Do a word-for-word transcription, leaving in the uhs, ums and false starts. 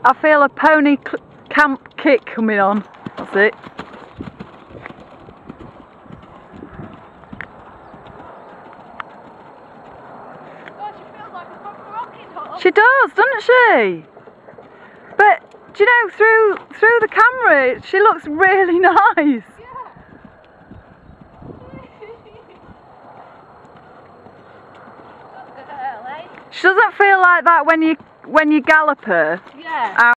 I feel a pony camp kick coming on. That's it. God, she feels like a proper rocket horse. She does, doesn't she? But do you know, through through the camera, she looks really nice. She doesn't feel like that when you when you gallop her. Yeah.